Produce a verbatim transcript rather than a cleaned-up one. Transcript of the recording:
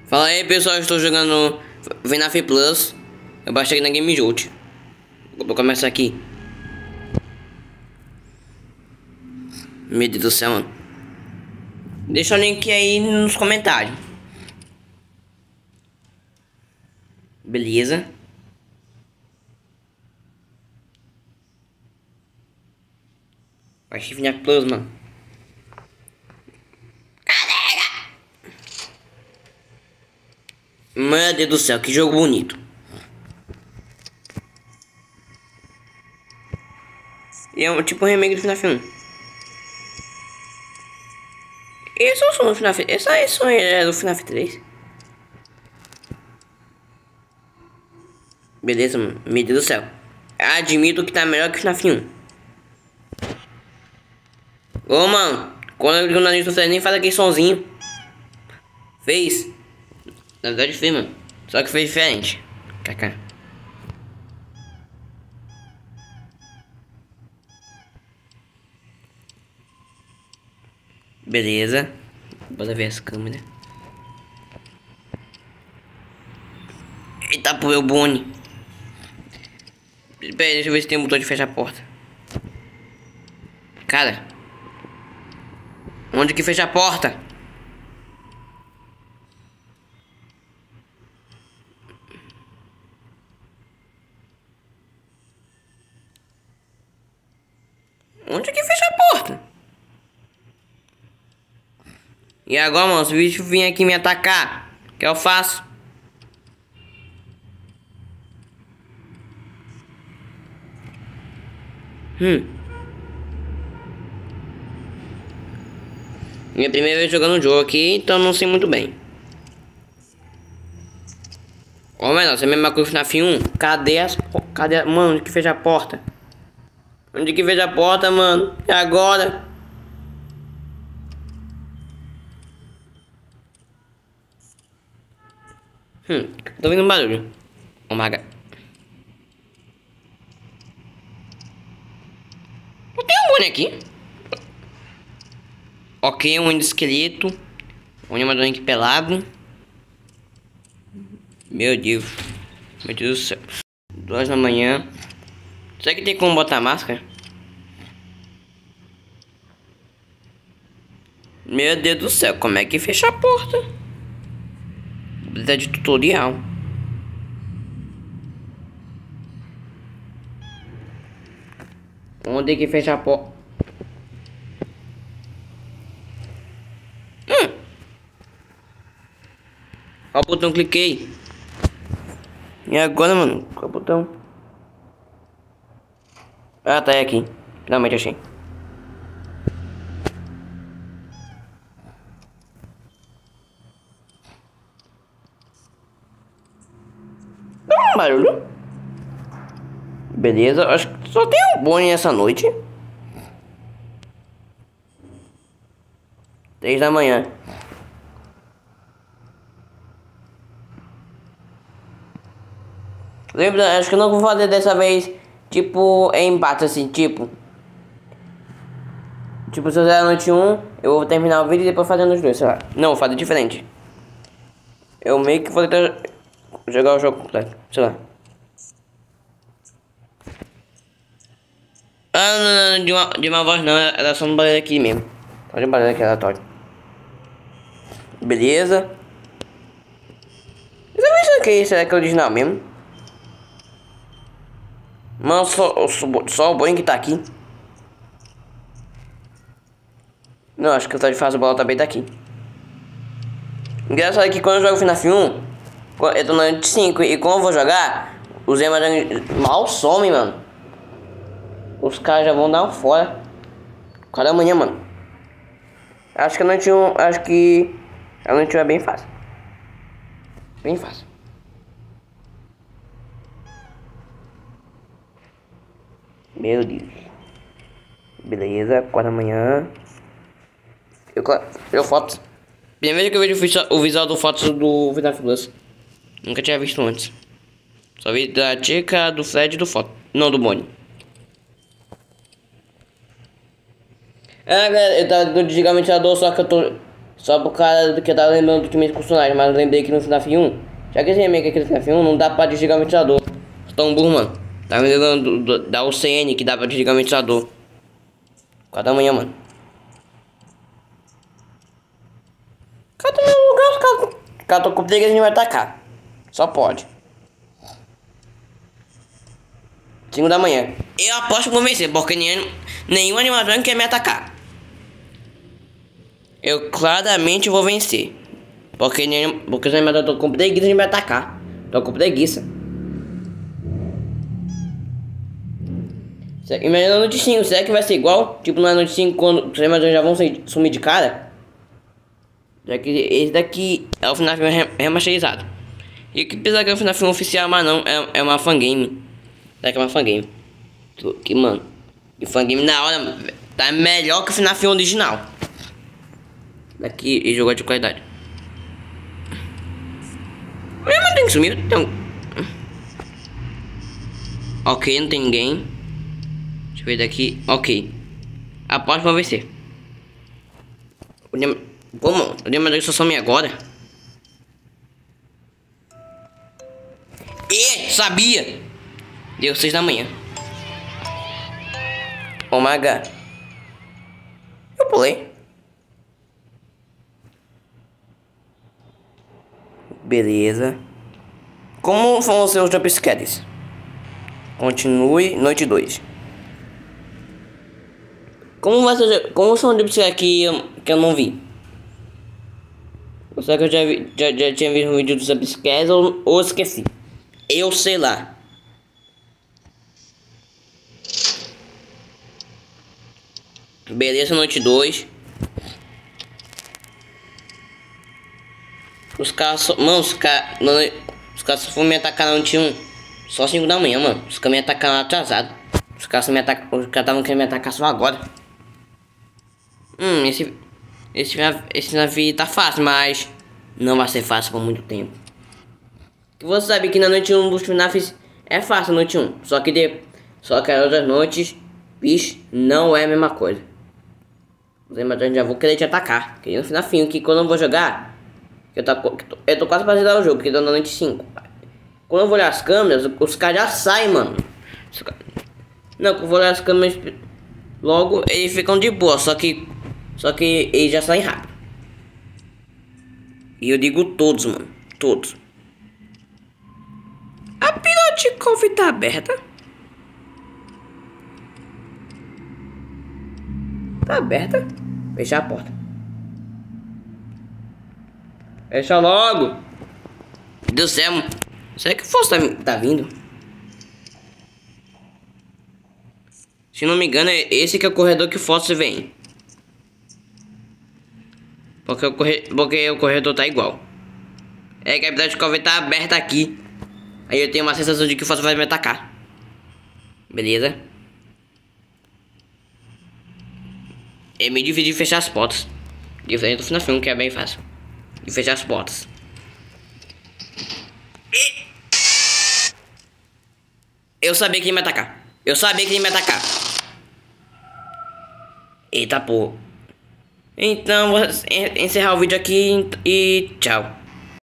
Fala aí pessoal, eu estou jogando FNAF Plus. Eu baixei na Game Jolt. Vou começar aqui. Meu Deus do céu, mano. Deixa o link aí nos comentários. Beleza. Baixei FNAF Plus, mano. Meu Deus do céu, que jogo bonito. E é um tipo um remake do FNAF um. Esse é o som do FNAF. Esse, esse som é do FNAF três. Beleza, mano. Meu Deus do céu. Admito que tá melhor que o FNAF um. Ô, mano. Quando eu ligo na lista, você nem faz aquele sonzinho. Fez. Na verdade fez, mano. Só que fez diferente. Kaká. Beleza. Bora ver as câmeras. Eita, pô, é o Bonnie. Pera aí, deixa eu ver se tem um botão de fechar a porta. Cara. Onde que fecha a porta? Onde que fecha a porta? E agora, mano, se o bicho vir aqui me atacar, o que eu faço? Hum. Minha primeira vez jogando um jogo aqui, então não sei muito bem. Ô, menor, você é a mesma coisa que o FNAF um? Cadê as... Cadê... Mano, onde que fecha a porta? Onde que vejo a porta, mano? E agora? Hum, tô vendo um barulho. Oh my god. Não tem um Bonnie aqui. Ok, um esqueleto. Um animador aqui pelado. Meu Deus. Meu Deus do céu. Duas da manhã. Será que tem como botar máscara? Meu Deus do céu, como é que fecha a porta? Precisa de tutorial. Onde é que fecha a porta? Hum. Qual botão cliquei? E agora, mano? Qual botão? Ah, tá, é aqui. Finalmente achei. Dá um barulho. Beleza, acho que só tem um Bonnie essa noite. Três da manhã. Lembra, acho que eu não vou fazer dessa vez. Tipo, em empate assim, tipo. Tipo, se eu fizer a noite um, eu vou terminar o vídeo e depois fazendo os dois, sei lá. Não, vou fazer diferente. Eu meio que vou tentar jogar o jogo completo, sei lá. Ah, não, não, de uma, de uma voz não, era só um barulho aqui mesmo. Só de um barulho aqui aleatório. Beleza. Deixa eu ver isso aqui, será que é original mesmo? Mano, só, só, só o Bonnie que tá aqui. Não, acho que o tá de fase bola também tá aqui. Engraçado é que quando eu jogo FNAF um, eu tô na noite cinco e quando eu vou jogar, os emeralds mal somem, mano. Os caras já vão dar um fora. Cada manhã, mano. Acho que a noite um, acho que a noite um é bem fácil. Bem fácil. Meu Deus. Beleza, quatro da manhã. Eu, eu foto. Primeira vez que eu vejo o visual, o visual do fotos do FNAF Plus. Nunca tinha visto antes. Só vi da Tica, do Fred e do foto. Não, do Bonnie. Ah, galera, eu tava desligando o ventilador, só que eu tô Só por causa do que eu tava lembrando do time de personagem, mas eu lembrei que no FNAF um, já que esse remake aqui do FNAF um, não dá pra desligar o ventilador. Tão burro, mano. Tá me lembrando do, do, da U C N que dá pra desligar o ventilador. Quatro da manhã, mano. Cadê meu lugar? Os caras cara, tô com preguiça de me atacar. Só pode. Cinco da manhã. Eu aposto que vou vencer, porque nenhum, nenhum animatrônico quer me atacar. Eu claramente vou vencer. Porque, nenhum, porque os animatrônicos estão com preguiça de me atacar. Tô com preguiça. Imagina a noite cinco, será que vai ser igual? Tipo na noite cinco, quando os animatrônicos já vão sumir de cara? Já que esse daqui é o FNAF remasterizado. E que apesar que é o FNAF oficial, mas não, é, é uma fangame. Será que é uma fangame? Que mano. E fangame na hora tá melhor que o FNAF original. Daqui e jogo de qualidade. Mas tem que sumir. Então... Ok, não tem ninguém. Deixa eu ver daqui. Ok. Aposto pra vencer. Como? O Demador só some agora. E sabia. Deu seis da manhã. Oh my god. Eu pulei. Beleza. Como vão ser os jumpscares? Continue. Noite dois. Como vai ser? Como são os jumpscares que eu, que eu não vi? Ou será que eu já, vi, já, já tinha visto um vídeo dos jumpscares ou, ou esqueci? Eu sei lá. Beleza, noite dois. Os caras só... Mano, os caras... Os caras só foram me atacar na noite um. Só cinco da manhã, mano. Os caras me atacaram atrasado. Os caras só me atacam... Os caras estavam querendo me atacar só agora. Hum, esse... Esse, esse navio tá fácil, mas... Não vai ser fácil por muito tempo. Você sabe que na noite um dos FNAFs é fácil na noite um. Só que de... Só que as outras noites... Bicho, não é a mesma coisa. Mas já vou querer te atacar. Que no FNAF que quando eu vou jogar... Eu tô, eu tô quase pra zerar o jogo, que tô na noite cinco. Quando eu vou olhar as câmeras, os caras já saem, mano. Não, quando eu vou olhar as câmeras, logo eles ficam de boa, só que... Só que eles já saem rápido. E eu digo todos, mano. Todos. A Pilotikov tá aberta? Tá aberta? Fechar a porta. Fecha logo. Meu Deus do céu. Será que o Fosso tá, tá vindo? Se não me engano, é esse que é o corredor que o Fosso vem. Porque o, corre... Porque o corredor tá igual. É que a Pilotikov tá aberta aqui. Aí eu tenho uma sensação de que o Fosso vai me atacar. Beleza. É meio difícil de fechar as portas. Diferente do FNAF um, que é bem fácil. E fechar as portas. E... Eu sabia que ele ia me atacar. Eu sabia que ele ia me atacar. Eita, pô. Então, vou encerrar o vídeo aqui e tchau.